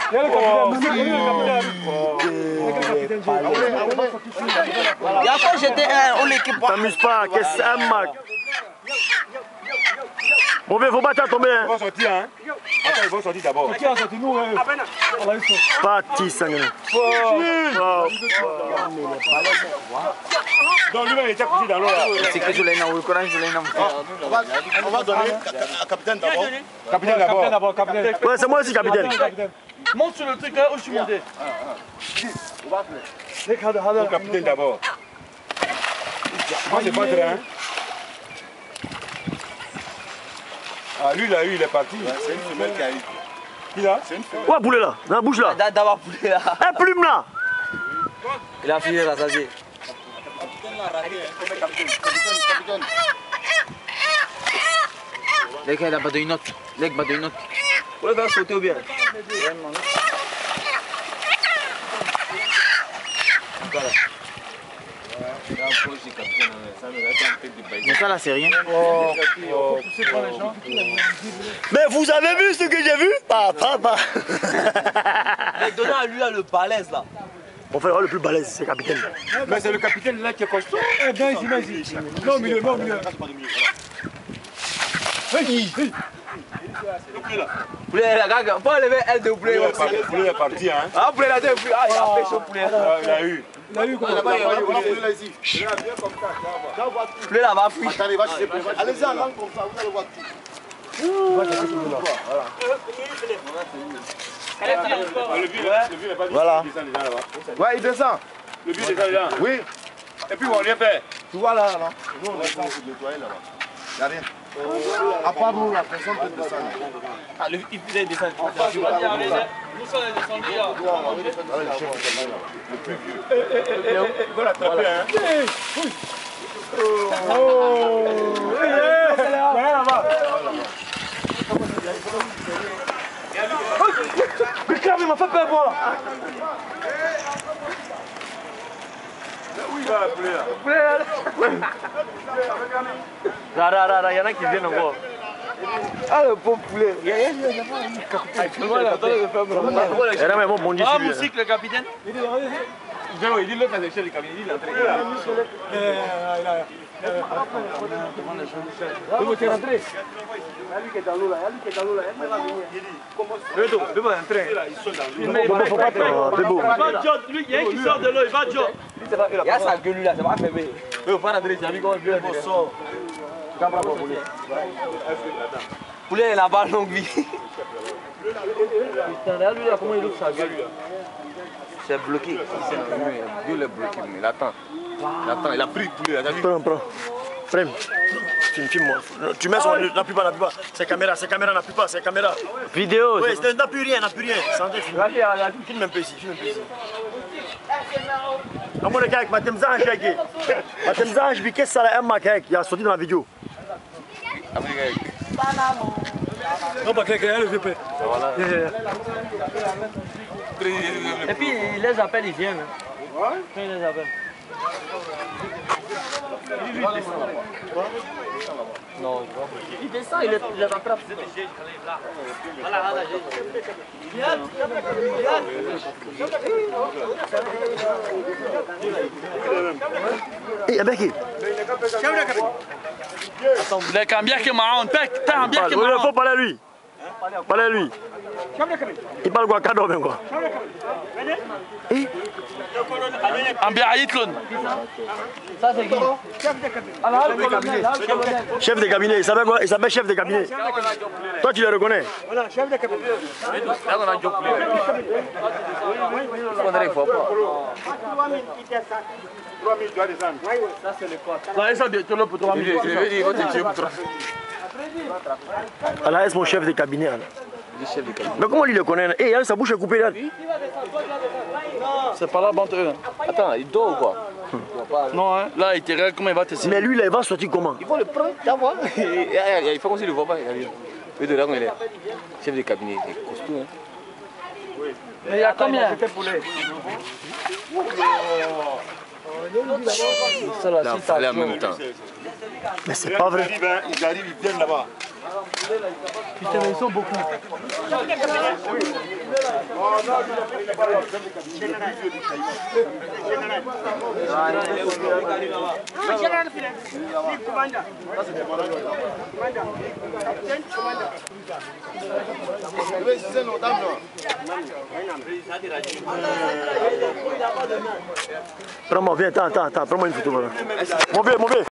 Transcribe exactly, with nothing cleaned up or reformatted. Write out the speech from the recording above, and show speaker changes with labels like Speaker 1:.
Speaker 1: Il y a le capitaine. Il y a le capitaine.
Speaker 2: Il y a quand j'étais un, on l'équipe.
Speaker 3: T'amuses pas, qu'est-ce que c'est un mag? Mon vieux, faut pas t'en tomber.
Speaker 1: Ils vont sortir, hein. Attends, ils vont sortir d'abord. Qui a sorti nous?
Speaker 3: Parti, sanguin.
Speaker 1: Donc lui-même, il était couché dans l'eau là.
Speaker 2: C'est que je l'ai dans le courage, je l'ai dans
Speaker 1: On va donner à capitaine d'abord. Capitaine d'abord.
Speaker 3: Ouais, c'est moi aussi, capitaine.
Speaker 2: Monte sur le truc là où je suis monté.
Speaker 1: Le capitaine d'abord. Moi, c'est pas très, hein. Ah, lui, là, lui, il est parti. C'est une femelle qui arrive. Qui là? C'est une femelle.
Speaker 3: Ouais, poulet là, dans la bouche là.
Speaker 2: D'abord poulet là.
Speaker 3: Un plume là.
Speaker 2: Il a fini rassasié. Les gars, il a pas de une autre. Les gars, pas de une autre. Vous voulez faire sauter ou bien? Voilà. Mais ça là c'est rien. Oh. Oh.
Speaker 3: Mais vous avez vu ce que j'ai vu? Pas, pas, pas.
Speaker 2: Mais donnez à lui là le balèze là.
Speaker 3: Mon frère le plus balèze, c'est le capitaine.
Speaker 1: Mais c'est le capitaine là qui est costaud.
Speaker 4: Eh bien ici, mais ici. Non, milieu, non, milieu.
Speaker 2: Poulet la gaga, faut enlever elle de poulet.
Speaker 1: Le poulet est parti, hein.
Speaker 2: Ah, poulet là, poulet. Ah, il a pêché au poulet.
Speaker 1: Il a eu.
Speaker 4: Il a eu quoi?
Speaker 1: Poulet là ici.
Speaker 2: Poulet là va fuir.
Speaker 1: Allez-y en langue comme ça, vous allez voir tout. Le vieux n'est pas dit.
Speaker 4: Voilà.
Speaker 1: Il descend déjà là-bas.
Speaker 4: Ouais, il descend.
Speaker 1: Le vieux descend déjà.
Speaker 4: Oui.
Speaker 1: Et puis on vient faire.
Speaker 4: Tu vois là, là. Nous, on descend pour nettoyer là-bas. Il n'y a rien. À part nous, la personne peut descendre.
Speaker 2: Ah, le il peut descendre.
Speaker 5: Nous sommes descendus là.
Speaker 1: Le plus vieux. Il va l'attraper, hein.
Speaker 4: Oh!
Speaker 3: Mais Clam, il m'a fait peur, moi.
Speaker 1: Où il va la poulet là?
Speaker 3: Là, là, là, là, il y en a qui viennent encore.
Speaker 4: Ah, le pauvre poulet.
Speaker 3: Et là, mais bon, mon Dieu,
Speaker 2: Ah,
Speaker 3: c'est lui.
Speaker 2: musique le capitaine.
Speaker 1: Il dit l'autre à l'échelle du camion. Il dit l'entrée.
Speaker 4: Tu es rentré? Il y a lui qui est dans l'eau là. Il y a lui qui est dans l'eau là. Il va venir.
Speaker 1: Bédo, Bédo est entré.
Speaker 3: Il faut pas te beau.
Speaker 5: Il va John, lui, il y a un qui sort de l'eau, il va John.
Speaker 2: Il y a sa gueule là, ça va fermer. Il faut pas rentrer, j'ai vu comment il sort. Poulet il a pas longue vie. Putain, lui là, comment il ouvre sa gueule? C'est bloqué.
Speaker 4: Dieu l'a bloqué, mais il attend. Il attend, il a pris le poulet.
Speaker 3: Prends, prends. Frère, tu me filmes moi. Tu mets sur la plupart, la plupart. C'est caméra, c'est caméra, la plupart, c'est caméra.
Speaker 2: Vidéo.
Speaker 3: Oui, n'a plus rien, n'a plus rien. Santé, filme. Filme un peu ici, filme un peu ici. À mon gars, ma temzange, ma temzange, qu'est-ce que ça a un mac, il a sorti dans la vidéo.
Speaker 4: Non, pas quelqu'un, le V P.
Speaker 2: Et puis il les appelle, ils viennent. Quand il les appelle. Non, il descend, il les, il les attrape.
Speaker 3: Eh, Abeki.
Speaker 5: Les cambières qui marronnent, t'as un bien qui
Speaker 3: Il
Speaker 5: marronnent.
Speaker 3: faut parler à lui. Parlez à lui. Il parle quoi, cadeau même quoi. Eh?
Speaker 5: Un bien à Hitlon.
Speaker 2: Ça c'est qui?
Speaker 3: Chef de cabinet, il s'appelle quoi? Il s'appelle chef de cabinet. Toi tu le reconnais?
Speaker 4: Voilà, chef de cabinet.
Speaker 2: Là on a Diop. Il faudrait faut pas.
Speaker 1: trois mille, tu dois descendre.
Speaker 2: Ça c'est le quoi?
Speaker 5: Là, ils sont de tout le pour trois mille.
Speaker 2: Il va te tuer pour trois.
Speaker 3: Allah est mon chef de cabinet. Mais comment il le connaît? Eh, hey, sa bouche est coupée là.
Speaker 5: C'est pas là entre eux.
Speaker 2: Attends, il dort ou quoi?
Speaker 5: Non, hein. Là, il te regarde comment il va te signer.
Speaker 3: Mais lui là, il va sortir comment?
Speaker 2: Il faut le prendre, d'abord. Il faut qu'on ne le voit pas. Il est là, il est chef de cabinet, il est costaud. Hein.
Speaker 5: Mais il y a combien?
Speaker 2: Ça là, c'est
Speaker 4: en même temps.
Speaker 3: Mais c'est pas vrai.
Speaker 1: Ils arrivent, ils viennent là-bas.
Speaker 5: Putain, ils sont beaucoup.
Speaker 3: Prends-moi, viens, attends, attends, attends, prends-moi une photo. Mon vieux, mon vieux.